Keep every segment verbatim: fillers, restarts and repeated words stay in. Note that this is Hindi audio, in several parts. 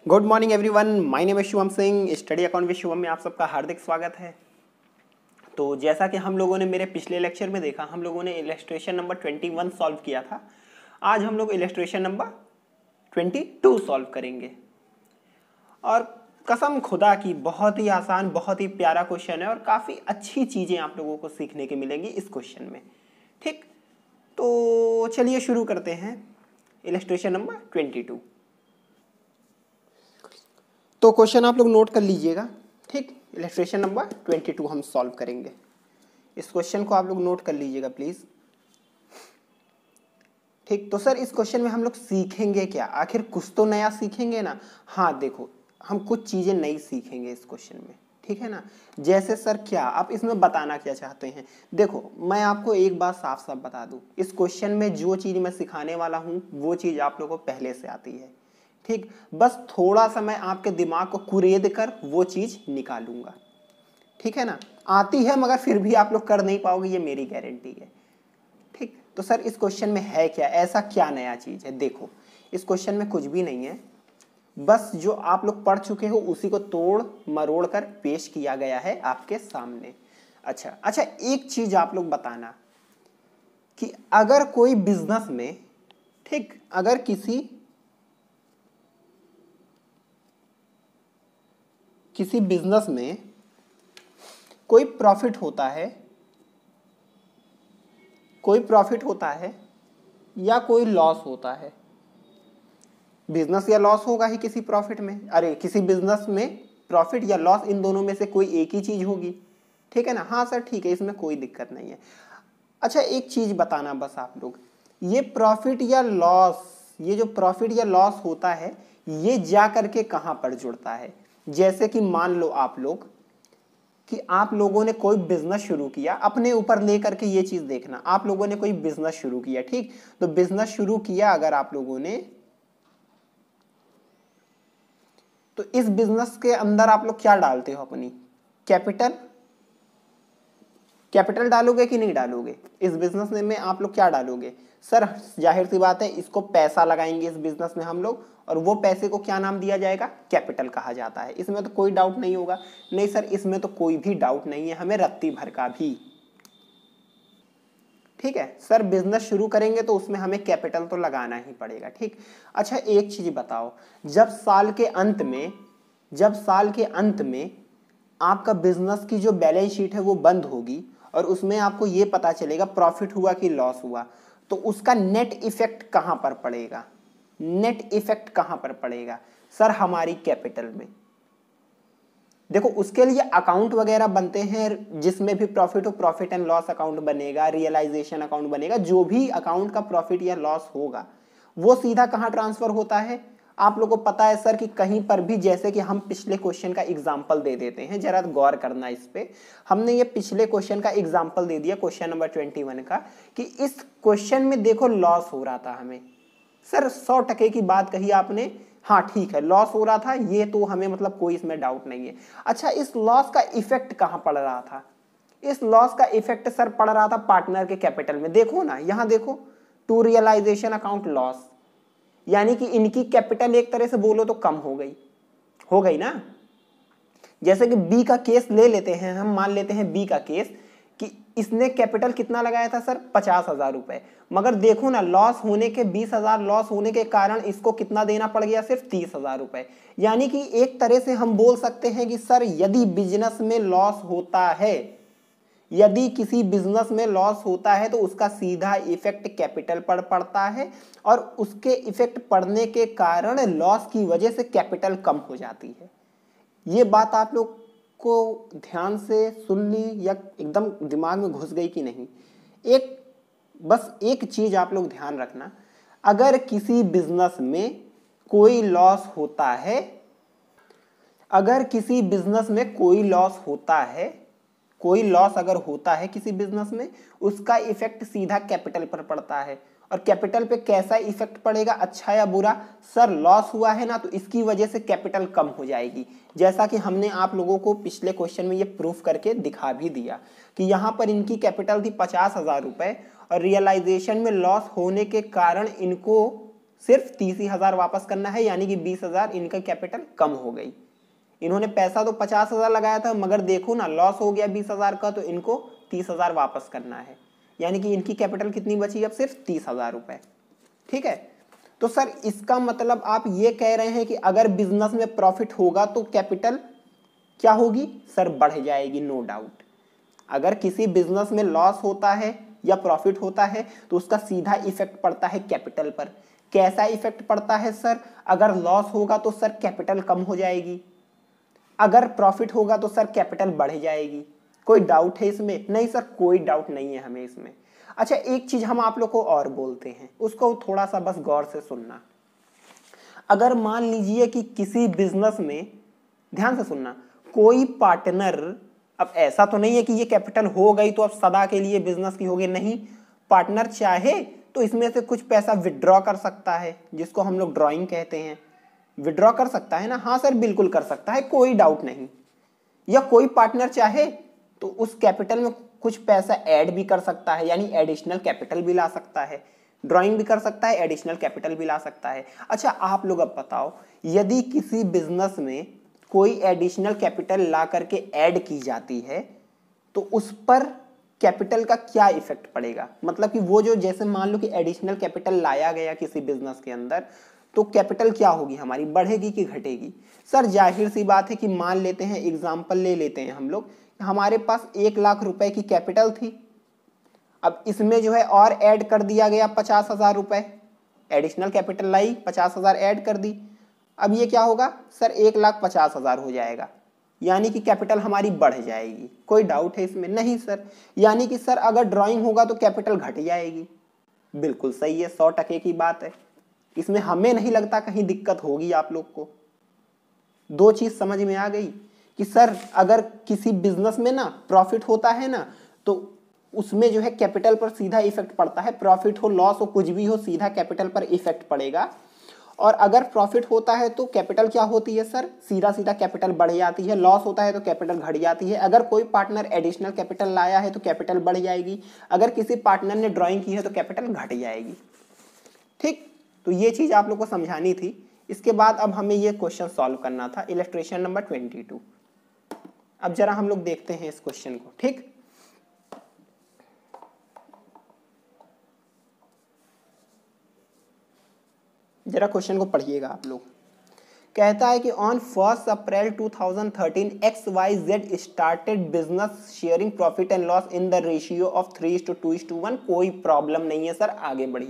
Good morning everyone, my name है Shivam Singh. Study account with Shivam में आप सबका हार्दिक स्वागत है। तो जैसा कि हम लोगों ने मेरे पिछले लेक्चर में देखा, हम लोगों ने इलस्ट्रेशन नंबर इक्कीस सॉल्व किया था। आज हम लोग इलस्ट्रेशन नंबर बाईस सॉल्व करेंगे और कसम खुदा की बहुत ही आसान, बहुत ही प्यारा क्वेश्चन है और काफ़ी अच्छी चीज़ें आप लोगों को सीखने के मिलेंगी इस क्वेश्चन में। ठीक, तो चलिए शुरू करते हैं इलस्ट्रेशन नंबर बाईस। तो क्वेश्चन आप लोग नोट कर लीजिएगा। ठीक, इलस्ट्रेशन नंबर बाईस हम सॉल्व करेंगे। इस क्वेश्चन को आप लोग नोट कर लीजिएगा प्लीज। ठीक, तो सर इस क्वेश्चन में हम लोग सीखेंगे क्या? आखिर कुछ तो नया सीखेंगे ना। हाँ देखो, हम कुछ चीजें नई सीखेंगे इस क्वेश्चन में, ठीक है ना। जैसे सर क्या आप इसमें बताना क्या चाहते हैं? देखो मैं आपको एक बात साफ साफ बता दूं, इस क्वेश्चन में जो चीज मैं सिखाने वाला हूं वो चीज आप लोगों को पहले से आती है। ठीक, बस थोड़ा सा मैं आपके दिमाग को कुरेद कर वो चीज निकालूंगा, ठीक है ना। आती है मगर फिर भी आप लोग कर नहीं पाओगे, ये मेरी गारंटी है। ठीक, तो सर इस क्वेश्चन में है क्या, ऐसा क्या नया चीज है? देखो इस क्वेश्चन में कुछ भी नहीं है, बस जो आप लोग पढ़ चुके हो उसी को तोड़ मरोड़ कर पेश किया गया है आपके सामने। अच्छा अच्छा एक चीज आप लोग बताना कि अगर कोई बिजनेस में, ठीक, अगर किसी किसी बिजनेस में कोई प्रॉफिट होता है, कोई प्रॉफिट होता है या कोई लॉस होता है, बिजनेस या लॉस होगा ही किसी प्रॉफिट में, अरे किसी बिजनेस में प्रॉफिट या लॉस, इन दोनों में से कोई एक ही चीज होगी, ठीक है ना। हाँ सर ठीक है, इसमें कोई दिक्कत नहीं है। अच्छा एक चीज बताना बस आप लोग, ये प्रॉफिट या लॉस, ये जो प्रॉफिट या लॉस होता है ये जा करके कहां पर जुड़ता है? जैसे कि मान लो आप लोग कि आप लोगों ने कोई बिजनेस शुरू किया, अपने ऊपर लेकर के ये चीज देखना, आप लोगों ने कोई बिजनेस शुरू किया, ठीक, तो बिजनेस शुरू किया अगर आप लोगों ने, तो इस बिजनेस के अंदर आप लोग क्या डालते हो? अपनी कैपिटल, कैपिटल डालोगे कि नहीं डालोगे? इस बिजनेस में आप लोग क्या डालोगे? सर जाहिर सी बात है इसको पैसा लगाएंगे इस बिजनेस में हम लोग, और वो पैसे को क्या नाम दिया जाएगा? कैपिटल कहा जाता है। इसमें तो कोई डाउट नहीं होगा। नहीं सर इसमें तो कोई भी डाउट नहीं है, हमें रत्ती भर का भी। ठीक है सर, बिजनेस शुरू करेंगे तो उसमें हमें कैपिटल तो लगाना ही पड़ेगा। ठीक, अच्छा एक चीज बताओ, जब साल के अंत में, जब साल के अंत में आपका बिजनेस की जो बैलेंस शीट है वो बंद होगी और उसमें आपको ये पता चलेगा प्रॉफिट हुआ कि लॉस हुआ, तो उसका नेट इफेक्ट कहां पर पड़ेगा? नेट इफेक्ट कहां पर पड़ेगा? सर हमारी कैपिटल में। देखो उसके लिए अकाउंट वगैरह बनते हैं, जिसमें भी प्रॉफिट हो प्रॉफिट एंड लॉस अकाउंट बनेगा, रियलाइजेशन अकाउंट बनेगा, जो भी अकाउंट का प्रॉफिट या लॉस होगा वो सीधा कहां ट्रांसफर होता है? आप लोगों को पता है सर कि कहीं पर भी, जैसे कि हम पिछले क्वेश्चन का एग्जांपल दे देते हैं, जरा गौर करना इस पे। हमने ये पिछले क्वेश्चन का एग्जांपल दे दिया, क्वेश्चन नंबर इक्कीस का, कि इस क्वेश्चन में देखो लॉस हो रहा था हमें। सर सौ टके की बात कही आपने, हाँ ठीक है लॉस हो रहा था, ये तो हमें मतलब कोई इसमें डाउट नहीं है। अच्छा इस लॉस का इफेक्ट कहां पड़ रहा था? इस लॉस का इफेक्ट सर पड़ रहा था पार्टनर के कैपिटल में। देखो ना यहां देखो, टू रियलाइजेशन अकाउंट लॉस, यानी कि इनकी कैपिटल एक तरह से बोलो तो कम हो गई, हो गई ना। जैसे कि बी का केस ले लेते हैं, हम मान लेते हैं बी का केस कि इसने कैपिटल कितना लगाया था सर? पचास हजार रुपए, मगर देखो ना लॉस होने के, बीस हजार लॉस होने के कारण इसको कितना देना पड़ गया? सिर्फ तीस हजार रुपए। यानी कि एक तरह से हम बोल सकते हैं कि सर यदि बिजनेस में लॉस होता है, यदि किसी बिजनेस में लॉस होता है तो उसका सीधा इफेक्ट कैपिटल पर पड़ता है और उसके इफेक्ट पड़ने के कारण लॉस की वजह से कैपिटल कम हो जाती है। ये बात आप लोग को ध्यान से सुन ली या एकदम दिमाग में घुस गई कि नहीं? एक बस एक चीज आप लोग ध्यान रखना, अगर किसी बिजनेस में कोई लॉस होता है, अगर किसी बिजनेस में कोई लॉस होता है, कोई लॉस अगर होता है किसी बिजनेस में, उसका इफेक्ट सीधा कैपिटल पर पड़ता है। और कैपिटल पे कैसा इफेक्ट पड़ेगा, अच्छा या बुरा? सर लॉस हुआ है ना, तो इसकी वजह से कैपिटल कम हो जाएगी, जैसा कि हमने आप लोगों को पिछले क्वेश्चन में ये प्रूफ करके दिखा भी दिया कि यहाँ पर इनकी कैपिटल थी पचास हजार रुपए और रियलाइजेशन में लॉस होने के कारण इनको सिर्फ तीस ही हजार वापस करना है, यानी कि बीस हजार इनका कैपिटल कम हो गई। इन्होंने पैसा तो पचास हजार लगाया था, मगर देखो ना लॉस हो गया बीस हजार का, तो इनको तीस हजार वापस करना है, यानी कि इनकी कैपिटल कितनी बची अब सिर्फ तीस हजार रुपए। ठीक है, तो सर इसका मतलब आप ये कह रहे हैं कि अगर बिजनेस में प्रॉफिट होगा तो कैपिटल क्या होगी सर, बढ़ जाएगी। नो डाउट, अगर किसी बिजनेस में लॉस होता है या प्रॉफिट होता है तो उसका सीधा इफेक्ट पड़ता है कैपिटल पर। कैसा इफेक्ट पड़ता है सर, अगर लॉस होगा तो सर कैपिटल कम हो जाएगी, अगर प्रॉफिट होगा तो सर कैपिटल बढ़ जाएगी। कोई डाउट है इसमें? नहीं सर, कोई डाउट नहीं है हमें इसमें। अच्छा, एक चीज हम आप लोग को और बोलते हैं, उसको थोड़ा सा बस गौर से सुनना। अगर मान लीजिए कि किसी बिजनेस में, ध्यान से सुनना, कोई पार्टनर, अब ऐसा तो नहीं है कि ये कैपिटल हो गई तो अब सदा के लिए बिजनेस की होगी, नहीं। पार्टनर चाहे तो इसमें से कुछ पैसा विड्रॉ कर सकता है, जिसको हम लोग ड्रॉइंग कहते हैं। विड्रॉ कर सकता है ना? हाँ सर, बिल्कुल कर सकता है, कोई डाउट नहीं। या कोई पार्टनर चाहे तो उस कैपिटल में कुछ पैसा ऐड भी कर सकता है, यानी एडिशनल कैपिटल भी ला सकता है। ड्राइंग भी कर सकता है, एडिशनल कैपिटल भी ला सकता है। अच्छा, आप लोग अब बताओ, यदि किसी बिजनेस में कोई एडिशनल कैपिटल ला करके ऐड की जाती है तो उस पर कैपिटल का क्या इफेक्ट पड़ेगा? मतलब कि वो जो, जैसे मान लो कि एडिशनल कैपिटल लाया गया किसी बिजनेस के अंदर, तो कैपिटल क्या होगी हमारी, बढ़ेगी कि घटेगी? सर जाहिर सी बात है कि मान लेते हैं, एग्जाम्पल ले लेते हैं हम लोग, हमारे पास एक लाख रुपए की कैपिटल थी, अब इसमें जो है और ऐड कर दिया गया पचास हजार रुपए, एडिशनल कैपिटल लाई, पचास हजार ऐड कर दी। अब ये क्या होगा सर, एक लाख पचास हजार हो जाएगा, यानी कि कैपिटल हमारी बढ़ जाएगी। कोई डाउट है इसमें? नहीं सर। यानी कि सर अगर ड्राइंग होगा तो कैपिटल घट जाएगी। बिल्कुल सही है, सौ टके की बात है, इसमें हमें नहीं लगता कहीं दिक्कत होगी आप लोग को। दो चीज समझ में आ गई कि सर अगर किसी बिजनेस में ना प्रॉफिट होता है ना, तो उसमें जो है कैपिटल पर सीधा इफेक्ट पड़ता है। प्रॉफिट हो, लॉस हो, कुछ भी हो, सीधा कैपिटल पर इफेक्ट पड़ेगा। और अगर प्रॉफिट होता है तो कैपिटल क्या होती है सर, सीधा सीधा कैपिटल बढ़ जाती है। लॉस होता है तो कैपिटल घट जाती है। अगर कोई पार्टनर एडिशनल कैपिटल लाया है तो कैपिटल बढ़ जाएगी, अगर किसी पार्टनर ने ड्राइंग की है तो कैपिटल घट जाएगी। ठीक, तो ये चीज आप लोग को समझानी थी। इसके बाद अब हमें ये क्वेश्चन सॉल्व करना था, इलस्ट्रेशन नंबर ट्वेंटी टू। अब जरा हम लोग देखते हैं इस क्वेश्चन को। ठीक, जरा क्वेश्चन को पढ़िएगा आप लोग। कहता है कि on first April two thousand thirteen X Y Z started business sharing profit and loss in the ratio of three is to two is to one. कोई प्रॉब्लम नहीं है सर, आगे बढ़िए।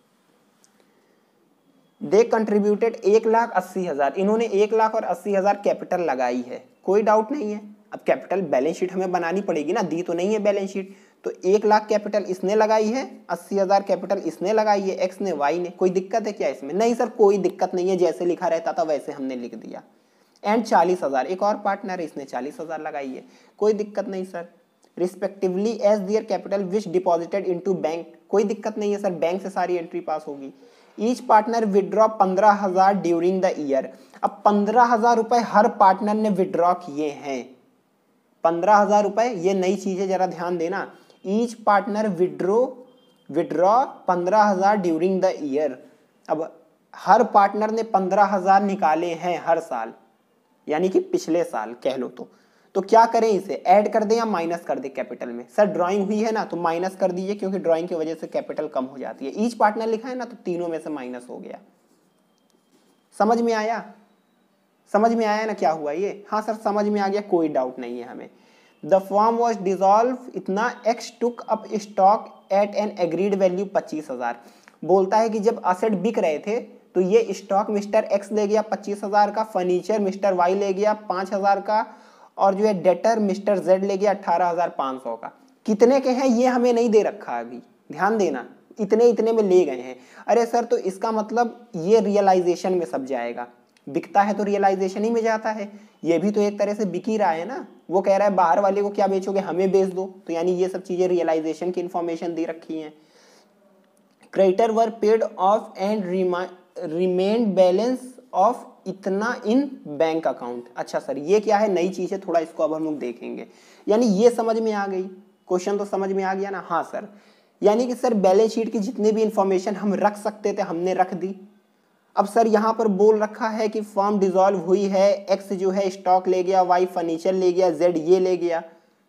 दे कंट्रीब्यूटेड एक लाख अस्सी हजार, इन्होंने एक लाख और अस्सी हजार कैपिटल लगाई है, कोई डाउट नहीं है। अब कैपिटल बैलेंस शीट हमें बनानी पड़ेगी ना, दी तो नहीं है बैलेंस शीट। तो एक लाख कैपिटल इसने लगाई है, अस्सी हजार कैपिटल इसने लगाई है, एक्स ने, वाई ने। कोई दिक्कत है क्या इसमें? नहीं सर, कोई दिक्कत नहीं है, जैसे लिखा रहता था वैसे हमने लिख दिया। एंड चालीस हजार, एक और पार्टनर है, इसने चालीस हजार लगाई है, कोई दिक्कत नहीं sir. Respectively as their capital which deposited into bank, कोई दिक्कत नहीं है सर, बैंक से सारी एंट्री पास होगी। ईच पार्टनर विड्रॉ पंद्रह हजार ड्यूरिंग द ईयर। अब पंद्रह हजार रुपए हर पार्टनर ने विड्रॉ किए हैं, पंद्रह हजार रुपए, ये नई चीज है, जरा ध्यान देना। ईच पार्टनर विड्रो विड्रॉ पंद्रह हजार ड्यूरिंग द ईयर। अब हर पार्टनर ने पंद्रह हजार निकाले हैं हर साल, यानी कि पिछले साल कह लो तो तो क्या करें, इसे ऐड कर दें या माइनस कर दें कैपिटल में? सर ड्राइंग हुई है ना तो माइनस कर दीजिए, क्योंकि ड्राइंग की वजह से कैपिटल कम हो जाती है। ईच पार्टनर लिखा है ना, तो तीनों में से माइनस हो गया। समझ में आया? समझ में आया ना क्या हुआ ये? हाँ सर समझ में आ गया, कोई डाउट नहीं है हमें। द फॉर्म वॉज डिजॉल्व, इतना X took up stock at an agreed value पच्चीस हजार। बोलता है कि जब असेट बिक रहे थे तो ये स्टॉक मिस्टर एक्स ले गया पच्चीस हजार का, फर्नीचर मिस्टर वाई ले गया पांच हजार का, और जो है डेटर मिस्टर जेड ले गया अठारह हजार पांच सौ का। कितने के हैं ये हमें नहीं दे रखा अभी, ध्यान देना, इतने इतने में ले गए हैं। अरे सर तो इसका मतलब ये रियलाइजेशन में सब जाएगा, बिकता है तो रियलाइजेशन ही में जाता है, ये भी तो एक तरह से बिक ही रहा है ना। वो कह रहा है बाहर वाले को क्या बेचोगे, हमें बेच दो, तो यानी ये सब चीजें रियलाइजेशन की इंफॉर्मेशन दे रखी हैं। Creditor were paid off and remained balance of इतना इन बैंक अकाउंट। अच्छा सर ये क्या है, नई चीज है, थोड़ा इसको अब हम लोग देखेंगे। यानी ये समझ में आ गई, क्वेश्चन तो समझ में आ गया ना? हाँ सर, यानी कि सर बैलेंस शीट की जितनी भी इंफॉर्मेशन हम रख सकते थे हमने रख दी, अब सर यहाँ पर बोल रखा है कि फर्म डिसॉल्व हुई है, एक्स जो है स्टॉक ले गया, वाई फर्नीचर ले गया, जेड ये ले गया,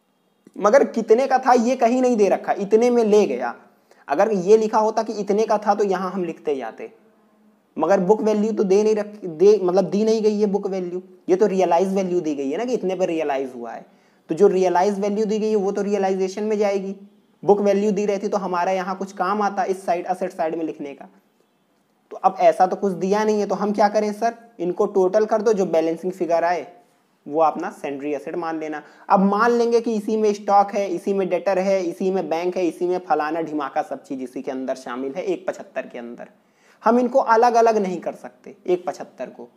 मगर कितने का था ये कहीं नहीं दे रखा, इतने में ले गया। अगर ये लिखा होता कि इतने का था तो यहाँ हम लिखते जाते, मगर बुक वैल्यू तो दे नहीं रख दे मतलब दी नहीं गई है बुक वैल्यू, ये तो रियलाइज वैल्यू दी गई है ना कि इतने पर रियलाइज हुआ है, तो जो रियलाइज वैल्यू दी गई है वो तो रियलाइजेशन में जाएगी। बुक वैल्यू दी रहती तो हमारा यहाँ कुछ काम आता इस साइड असेट साइड में लिखने का। तो अब ऐसा तो कुछ दिया नहीं है, तो हम क्या करें सर, इनको टोटल कर दो, जो बैलेंसिंग फिगर आए वो अपना सेंड्री एसेट मान लेना। अब मान लेंगे कि इसी में स्टॉक है, इसी में डेटर है, इसी में बैंक है, इसी में फलाना ढिमाका सब चीज इसी के अंदर शामिल है एक पचहत्तर के अंदर। हम इनको अलग अलग नहीं कर सकते एक पचहत्तर को,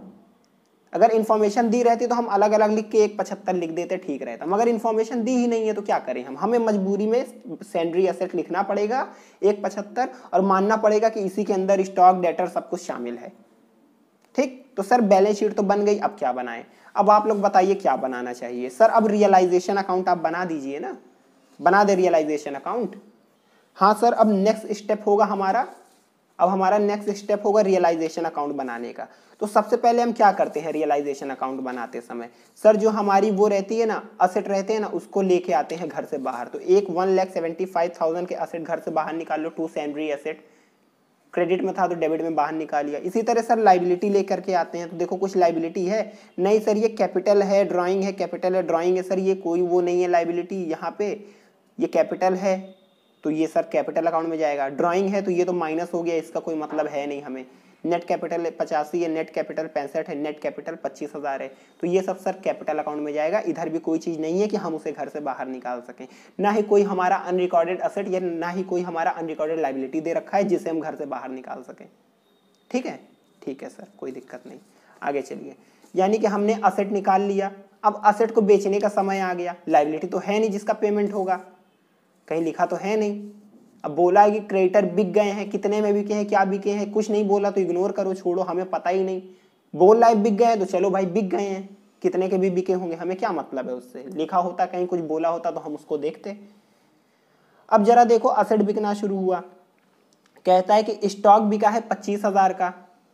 अगर इन्फॉर्मेशन दी रहती तो हम अलग अलग लिख के एक पचहत्तर लिख देते, ठीक रहता, मगर इन्फॉर्मेशन दी ही नहीं है तो क्या करें हम, हमें मजबूरी में सेंड्री एसेट लिखना पड़ेगा एक पचहत्तर और मानना पड़ेगा कि इसी के अंदर स्टॉक डेटर सब कुछ शामिल है। ठीक, तो सर बैलेंस शीट तो बन गई, अब क्या बनाएं। अब आप लोग बताइए क्या बनाना चाहिए। सर अब रियलाइजेशन अकाउंट आप बना दीजिए ना, बना दे रियलाइजेशन अकाउंट। हाँ सर, अब नेक्स्ट स्टेप होगा हमारा अब हमारा नेक्स्ट स्टेप होगा रियलाइजेशन अकाउंट बनाने का। तो सबसे पहले हम क्या करते हैं रियलाइजेशन अकाउंट बनाते समय, सर जो हमारी वो रहती है ना असेट रहते हैं ना, उसको लेके आते हैं घर से बाहर। तो एक one lakh seventy five thousand के असेट घर से बाहर निकाल लो, टू सेंड्री एसेट, क्रेडिट में था तो डेबिट में बाहर निकाल लिया। इसी तरह सर लाइबिलिटी लेकर के आते हैं, तो देखो कुछ लाइबिलिटी है, नहीं सर ये कैपिटल है, ड्राइंग है, कैपिटल है, ड्राइंग है, सर ये कोई वो नहीं है लाइबिलिटी, यहाँ पे ये कैपिटल है तो ये सर कैपिटल अकाउंट में जाएगा। ड्राइंग है तो ये तो माइनस हो गया, इसका कोई मतलब है नहीं हमें। नेट कैपिटल पचासी है, नेट कैपिटल पैंसठ है, नेट कैपिटल पच्चीस हजार है, तो ये सब सर कैपिटल अकाउंट में जाएगा। इधर भी कोई चीज़ नहीं है कि हम उसे घर से बाहर निकाल सकें, ना ही कोई हमारा अनरिकॉर्डेड असेट या ना ही कोई हमारा अनरिकॉर्डेड लाइबिलिटी दे रखा है जिसे हम घर से बाहर निकाल सकें। ठीक है, ठीक है सर, कोई दिक्कत नहीं, आगे चलिए। यानी कि हमने असेट निकाल लिया, अब असेट को बेचने का समय आ गया। लाइबिलिटी तो है नहीं जिसका पेमेंट होगा, कहीं लिखा तो है नहीं। अब बोला है कि क्रेडिटर बिक गए हैं, कितने में बिके हैं, क्या बिके हैं, कुछ नहीं बोला तो इग्नोर करो, छोड़ो, हमें पता ही नहीं। बोल रहा है बिक गए हैं तो चलो भाई बिक गए हैं, कितने के भी बिके होंगे हमें क्या मतलब है उससे, लिखा होता कहीं कुछ बोला होता तो हम उसको देखते। अब जरा देखो असेट बिकना शुरू हुआ, कहता है कि स्टॉक बिका है पच्चीस हजार का,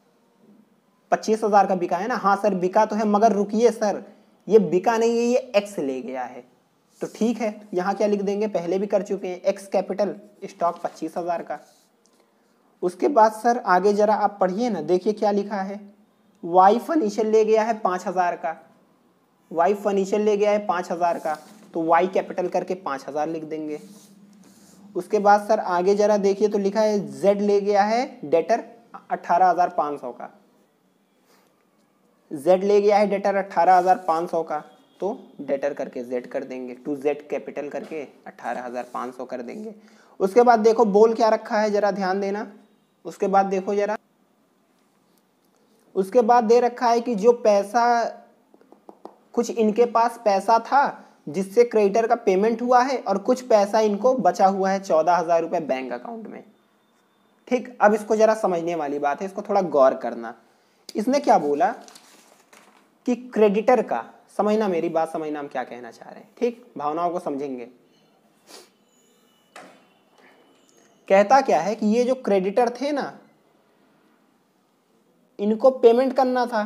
पच्चीस हजार का बिका है ना, हाँ सर बिका तो है, मगर रुकिए सर ये बिका नहीं है, ये एक्स ले गया है। तो ठीक है, यहाँ क्या लिख देंगे, पहले भी कर चुके हैं, एक्स कैपिटल स्टॉक पच्चीस हजार का। उसके बाद सर आगे जरा आप पढ़िए ना, देखिए क्या लिखा है, वाई फर्नीचर ले गया है पाँच हजार का, वाई फर्नीचर ले गया है पाँच हजार का, तो वाई कैपिटल करके पाँच हजार लिख देंगे। उसके बाद सर आगे जरा देखिए तो लिखा है जेड ले गया है डेटर अट्ठारह हजार पाँच सौ का, जेड ले गया है डेटर अट्ठारह हजार पाँच सौ का, तो डेटर करके जेड कर देंगे, टू जेड कैपिटल करके अट्ठारह हजार पाँच सौ कर देंगे। उसके बाद देखो बोल क्या रखा है जरा ध्यान देना, उसके बाद देखो जरा, उसके बाद दे रखा है कि जो पैसा कुछ इनके पास पैसा था जिससे क्रेडिटर का पेमेंट हुआ है और कुछ पैसा इनको बचा हुआ है चौदह हजार रुपये बैंक अकाउंट में। ठीक, अब इसको जरा समझने वाली बात है, इसको थोड़ा गौर करना। इसने क्या बोला कि क्रेडिटर का, समझना मेरी बात, समझना हम क्या कहना चाह रहे हैं, ठीक, भावनाओं को समझेंगे। कहता क्या है कि ये जो क्रेडिटर थे ना इनको पेमेंट करना था,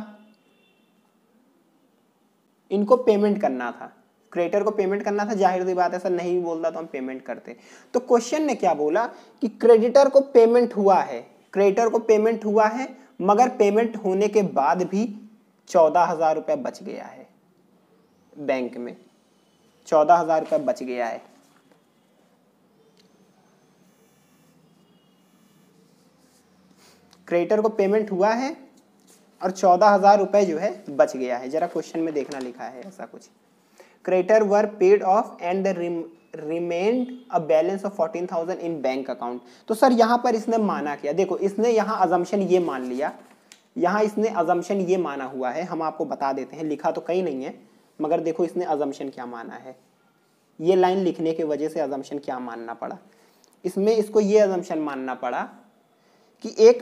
इनको पेमेंट करना था, क्रेडिटर को पेमेंट करना था, जाहिर सी बात है सर नहीं बोलता तो हम पेमेंट करते। तो क्वेश्चन ने क्या बोला कि क्रेडिटर को पेमेंट हुआ है, क्रेडिटर को पेमेंट हुआ है मगर पेमेंट होने के बाद भी चौदह हजार रुपये बच गया है बैंक में, चौदह हजार रुपये बच गया है। क्रेडिटर को पेमेंट हुआ है और चौदह हजार रुपये जो है बच गया है। जरा क्वेश्चन में देखना लिखा है ऐसा कुछ, creditor were paid off and remained a balance of fourteen thousand in bank account. तो सर यहाँ पर इसने माना क्या, देखो इसने यहाँ अजम्पशन ये मान लिया, यहाँ इसने अजम्पशन ये माना हुआ है, हम आपको बता देते हैं, लिखा तो कहीं नहीं है मगर देखो इसने अजम्पशन क्या माना है, ये लाइन लिखने की वजह से अजम्पशन क्या मानना पड़ा इसमें, इसको ये अजम्पशन मानना पड़ा कि एक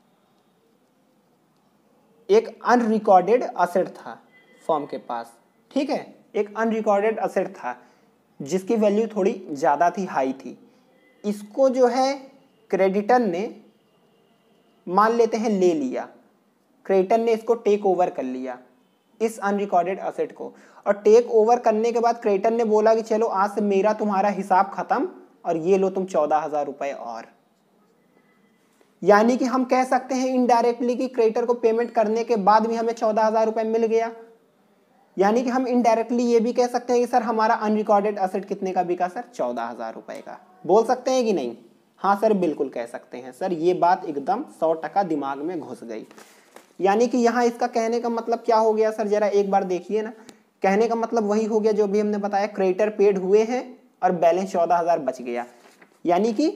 एक अनरिकॉर्डेड असेट था फर्म के पास, ठीक है, एक अनरिकॉर्डेड असेट था जिसकी वैल्यू थोड़ी ज़्यादा थी, हाई थी। इसको जो है क्रेडिटर ने मान लेते हैं ले लिया, क्रेडिटर ने इसको टेक ओवर कर लिया इस अनरिकॉर्डेड असेट को, और टेक ओवर करने के बाद क्रेडिटर ने बोला कि चलो आज से मेरा तुम्हारा हिसाब खत्म और ये लो तुम चौदह हजार रुपए और। यानी कि हम कह सकते हैं इनडायरेक्टली कि क्रेडिटर को पेमेंट करने के बाद भी हमें चौदह हजार रुपए मिल गया। यानी कि हम इनडायरेक्टली ये भी कह सकते हैं कि सर हमारा अनरिकॉर्डेड असेट कितने का बिका सर, चौदह हजार रुपए का। बोल सकते हैं कि नहीं? हाँ सर बिल्कुल कह सकते हैं सर, ये बात एकदम सौ टका दिमाग में घुस गई। यानी कि यहाँ इसका कहने का मतलब क्या हो गया सर, जरा एक बार देखिए ना। कहने का मतलब वही हो गया जो भी हमने बताया, क्रेडिटर पेड हुए हैं और बैलेंस चौदह हजार बच गया। यानी कि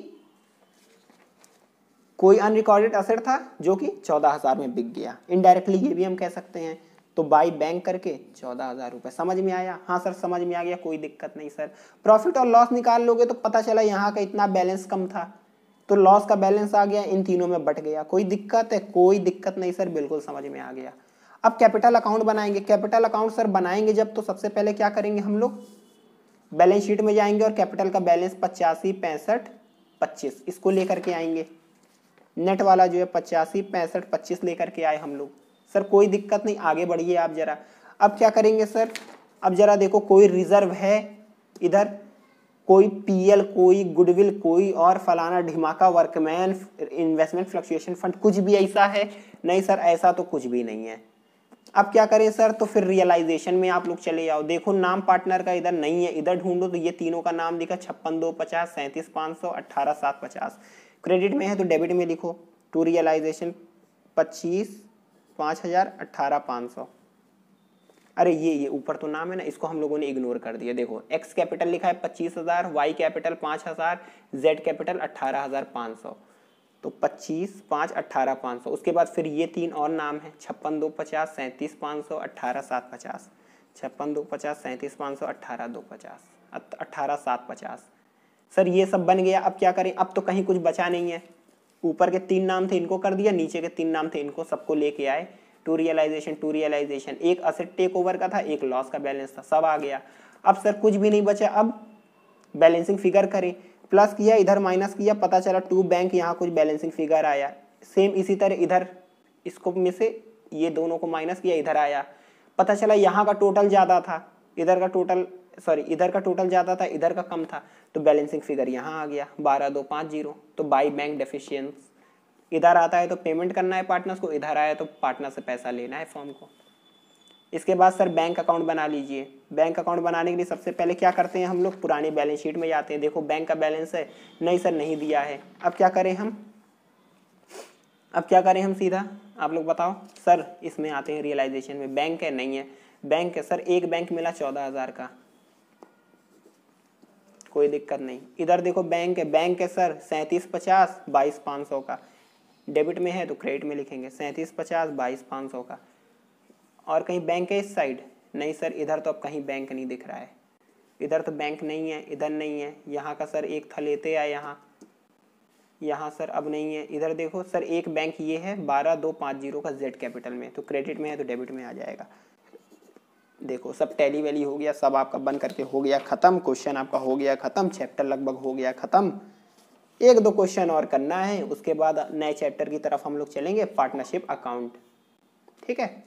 कोई अनरिकॉर्डेड असेट था जो कि चौदह हजार में बिक गया। इनडायरेक्टली ये भी हम कह सकते हैं। तो बाई बैंक करके चौदह हजार रुपए। समझ में आया? हाँ सर समझ में आ गया, कोई दिक्कत नहीं सर। प्रॉफिट और लॉस निकाल लोगे तो पता चला यहाँ का इतना बैलेंस कम था तो लॉस का बैलेंस आ गया, इन तीनों में बट गया। कोई दिक्कत है? कोई दिक्कत नहीं सर, बिल्कुल समझ में आ गया। अब कैपिटल अकाउंट बनाएंगे। कैपिटल अकाउंट सर बनाएंगे जब, तो सबसे पहले क्या करेंगे हम लोग, बैलेंस शीट में जाएंगे और कैपिटल का बैलेंस पचासी पैंसठ पच्चीस इसको लेकर के आएंगे। नेट वाला जो है पचासी पैंसठ पच्चीस लेकर के आए हम लोग। सर कोई दिक्कत नहीं, आगे बढ़िए आप जरा। अब क्या करेंगे सर, अब जरा देखो कोई रिजर्व है इधर, कोई पीएल, कोई गुडविल, कोई और फलाना ढिमाका वर्कमैन, इन्वेस्टमेंट फ्लक्चुएशन फंड, कुछ भी ऐसा है? नहीं सर ऐसा तो कुछ भी नहीं है। अब क्या करें सर, तो फिर रियलाइजेशन में आप लोग चले जाओ। देखो नाम पार्टनर का इधर नहीं है, इधर ढूंढो तो ये तीनों का नाम दिखा, छप्पन दो पचास, सैंतीस पाँच सौ, अट्ठारह सात पचास। क्रेडिट में है तो डेबिट में लिखो, टू रियलाइजेशन पच्चीस पाँच हजार अट्ठारह पाँच सौ। अरे ये ये ऊपर तो नाम है ना, इसको हम लोगों ने इग्नोर कर दिया। देखो एक्स कैपिटल लिखा है पच्चीस हजार, वाई कैपिटल पाँच हजार, जेड कैपिटल अट्ठारह हजार पाँच सौ। तो पच्चीस पाँच अट्ठारह पाँच सौ। उसके बाद फिर ये तीन और नाम है, छप्पन दो पचास, सैंतीस पाँच सौ, अट्ठारह सात पचास। छप्पन दो पचास, सैंतीस पाँच सौ, अट्ठारह दो पचास, अट्ठारह सात पचास। सर ये सब बन गया। अब क्या करें, अब तो कहीं कुछ बचा नहीं है। ऊपर के तीन नाम थे इनको कर दिया, नीचे के तीन नाम थे इनको सबको लेके आए। टू रियलाइजेशन टू रियलाइजेशन, एक असेट टेक ओवर का था, एक लॉस का बैलेंस था, सब आ गया। अब सर कुछ भी नहीं बचा, अब बैलेंसिंग फिगर करें। प्लस किया, इधर माइनस किया, पता चला टू बैंक, यहाँ कुछ बैलेंसिंग फिगर आया। सेम इसी तरह इधर इसको में से ये दोनों को माइनस किया, इधर आया, पता चला यहाँ का टोटल ज़्यादा था, इधर का टोटल सॉरी इधर का टोटल ज़्यादा था, इधर का कम था, तो बैलेंसिंग फिगर यहाँ आ गया बारह दो पाँच जीरो। तो बाई बैंक डेफिशिएंस, इधर आता है तो पेमेंट करना है पार्टनर्स को, इधर आया तो पार्टनर से पैसा लेना है फॉर्म को। इसके बाद सर बैंक अकाउंट बना लीजिए। बैंक अकाउंट बनाने के लिए सबसे पहले क्या करते हैं हम लोग, पुरानी बैलेंस शीट में जाते हैं। देखो बैंक का बैलेंस है, नहीं सर नहीं दिया है। अब क्या करें हम, अब क्या करें हम सीधा, आप लोग बताओ। सर इसमें आते हैं रियलाइजेशन में, बैंक है नहीं है, बैंक है सर, एक बैंक मिला चौदह हजार का, कोई दिक्कत नहीं। इधर देखो बैंक है, बैंक है सर सैंतीस पचास बाईस पाँच सौ का, डेबिट में है तो क्रेडिट में लिखेंगे सैंतीस पचास बाईस पाँच सौ का। और कहीं बैंक है इस साइड, नहीं सर इधर तो अब कहीं बैंक नहीं दिख रहा है, इधर तो बैंक नहीं है, इधर नहीं है। यहाँ का सर एक था लेते आए, यहाँ यहाँ सर अब नहीं है। इधर देखो सर एक बैंक ये है बारह दो पाँच जीरो का, जेड कैपिटल में, तो क्रेडिट में है तो डेबिट में आ जाएगा। देखो सब टैली वैली हो गया, सब आपका बन करके हो गया खत्म। क्वेश्चन आपका हो गया खत्म, चैप्टर लगभग हो गया खत्म। एक दो क्वेश्चन और करना है, उसके बाद नए चैप्टर की तरफ हम लोग चलेंगे, पार्टनरशिप अकाउंट। ठीक है,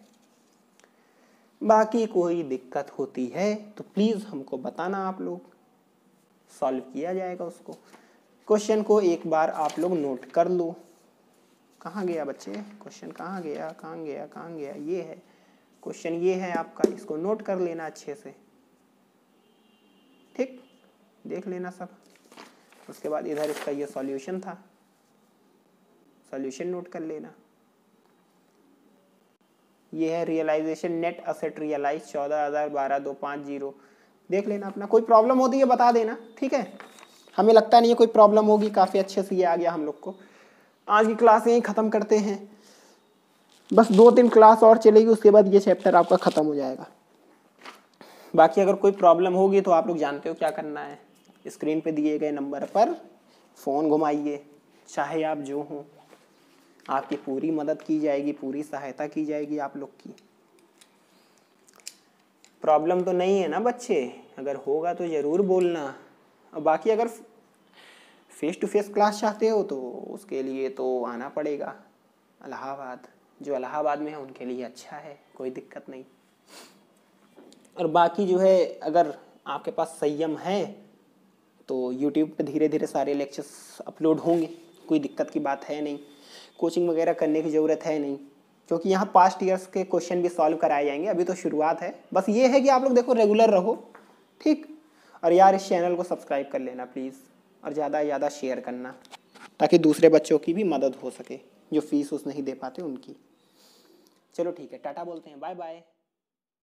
बाकी कोई दिक्कत होती है तो प्लीज हमको बताना, आप लोग सॉल्व किया जाएगा उसको। क्वेश्चन को एक बार आप लोग नोट कर लो। कहाँ गया बच्चे क्वेश्चन, कहाँ गया कहाँ गया कहाँ गया, ये है क्वेश्चन, ये है आपका, इसको नोट कर लेना अच्छे से। ठीक, देख लेना सब। उसके बाद इधर इसका ये सॉल्यूशन था, सॉल्यूशन नोट कर लेना। ये है रियलाइजेशन, नेट असेट रियलाइज चौदह हजार बारह दो पाँच जीरो, देख लेना अपना। कोई प्रॉब्लम होती है बता देना, ठीक है। हमें लगता नहीं है कोई प्रॉब्लम होगी, काफ़ी अच्छे से ये आ गया हम लोग को। आज की क्लास यहीं ख़त्म करते हैं, बस दो तीन क्लास और चलेगी, उसके बाद ये चैप्टर आपका ख़त्म हो जाएगा। बाकी अगर कोई प्रॉब्लम होगी तो आप लोग जानते हो क्या करना है, स्क्रीन पे दिए गए नंबर पर फ़ोन घुमाइए, चाहे आप जो हों, आपकी पूरी मदद की जाएगी, पूरी सहायता की जाएगी आप लोग की। प्रॉब्लम तो नहीं है ना बच्चे, अगर होगा तो ज़रूर बोलना। और बाकी अगर फेस टू फेस क्लास चाहते हो तो उसके लिए तो आना पड़ेगा, इलाहाबाद, जो इलाहाबाद में है उनके लिए अच्छा है, कोई दिक्कत नहीं। और बाकी जो है अगर आपके पास संयम है तो यूट्यूब पे धीरे धीरे सारे लेक्चर्स अपलोड होंगे, कोई दिक्कत की बात है नहीं। कोचिंग वगैरह करने की ज़रूरत है नहीं, क्योंकि यहाँ पास्ट ईयर्स के क्वेश्चन भी सॉल्व कराए जाएंगे। अभी तो शुरुआत है, बस ये है कि आप लोग देखो रेगुलर रहो, ठीक। और यार इस चैनल को सब्सक्राइब कर लेना प्लीज़, और ज़्यादा से ज़्यादा शेयर करना, ताकि दूसरे बच्चों की भी मदद हो सके जो फीस उस नहीं दे पाते उनकी। चलो ठीक है, टाटा बोलते हैं, बाय बाय।